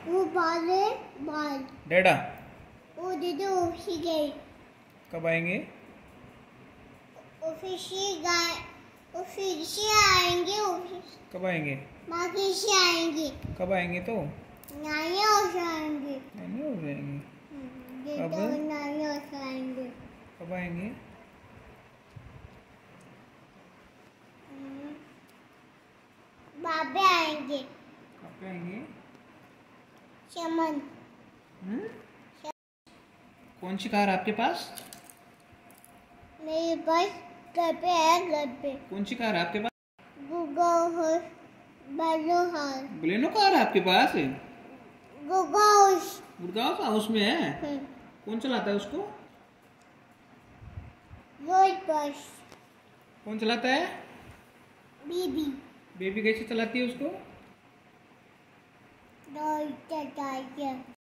वो बाल डैडा वो दीदी ऑफिस गए। कब आएंगे? ऑफिस से आएंगे। ऑफिस कब आएंगे? बाकी से आएंगे। कब आएंगे? तो नानी और आएंगे। नानी हो जाएंगे। कब नानी और आएंगे? कब आएंगे? बाबे आएंगे। कब आएंगे? चमन। कौन सी कार आपके पास? मेरे पास घर पे है। घर पे कौन सी कार आपके पास? बलेनो कार आपके पास है? गुड़गांव हाउस में है। कौन चलाता है उसको? रोज कौन चलाता है? बीबी। बेबी कैसे चलाती है उसको? रोज चलाती है।